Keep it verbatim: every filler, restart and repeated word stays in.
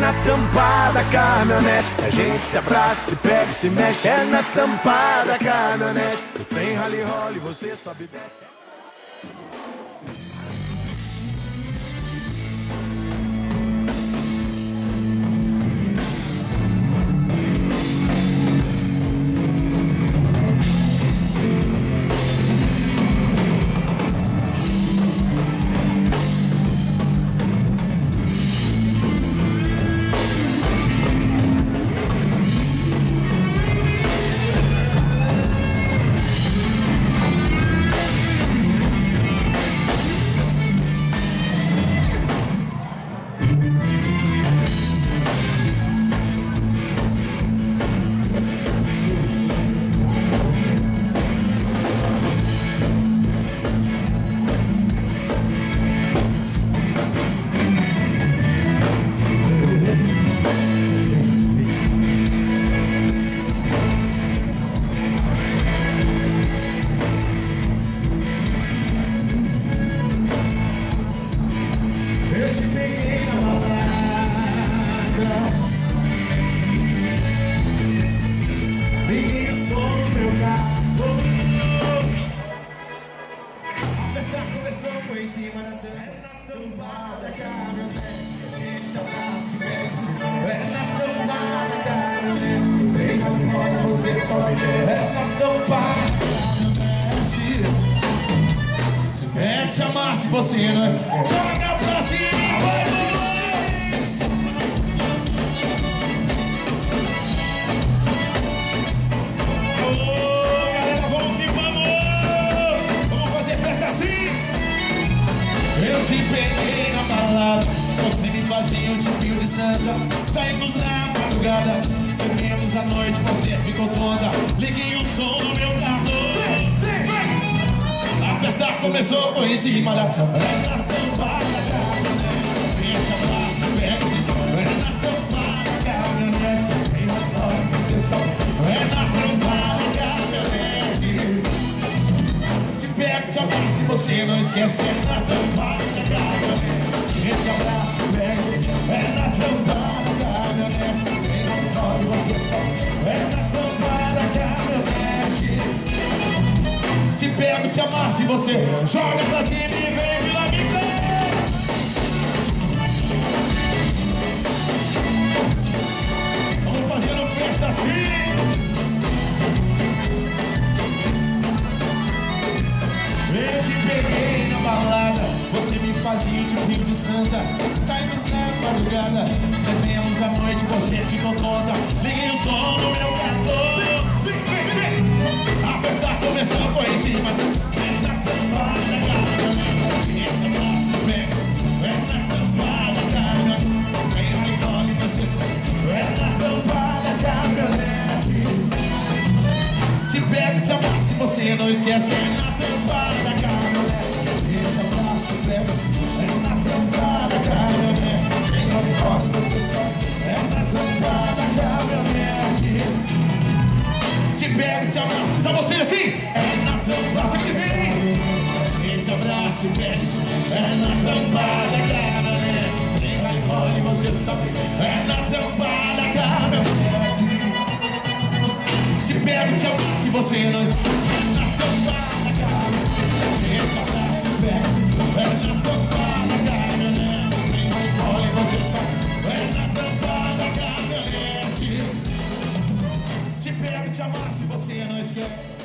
na tampa da caminhonete. A gente se abraça, se pega, se mexe. É na tampa da caminhonete. O trem rally rola e você sobe e desce. Mete a massa se você não joga pra cima, vai mais. Ô, galera, vamos que vamos. Vamos fazer festa assim. Eu te peguei na balada, você me fazia um tipinho de santa. Saímos na madrugada, bebemos a noite, você ficou toda. Liguei o som do meu carro. A festa começou, foi em cima da tampa, na tampa da caminhonete. Esse abraço, pega-se, é na tampa da caminhonete. Quem adora você sabe, é na tampa da caminhonete. Te pego, te abraço, se você não esquece, é na tampa da caminhonete. Esse abraço, pega-se, é na tampa da caminhonete. Quem adora você sabe, é na tampa da caminhonete. Te pego, te amasso e você joga pra cima e vem de lá me ver. Vamos fazendo festa assim. Eu te peguei na balada, você me fazia de rio de santa. Saímos na madrugada, bebemos a noite, você ficou tonta. Liguei o som do meu cartão. A festa começou, foi em cima da tampa da caminhonete. Esse abraço pega, é na tampa da caminhonete. Quem recolhe você é na tampa da caminhonete. Te pego, te abraço e você não esquece, é na tampa da caminhonete. Esse abraço pega, é na tampa da caminhonete. Quem recolhe você só é na tampa da caminhonete. Te pego, te abraço, só você assim. É na tampa, você que vem. Esse abraço, pega, é na tampa da caminhonete. Quem vai embora e você sabe, é na tampa da caminhonete. Te pego, te abraço e você não esquece, é na tampa da caminhonete. Esse abraço, pega, é na tampa da caminhonete. Quem vai embora e você sabe, é na tampa da caminhonete. Te pego, te amasso e você não esquece.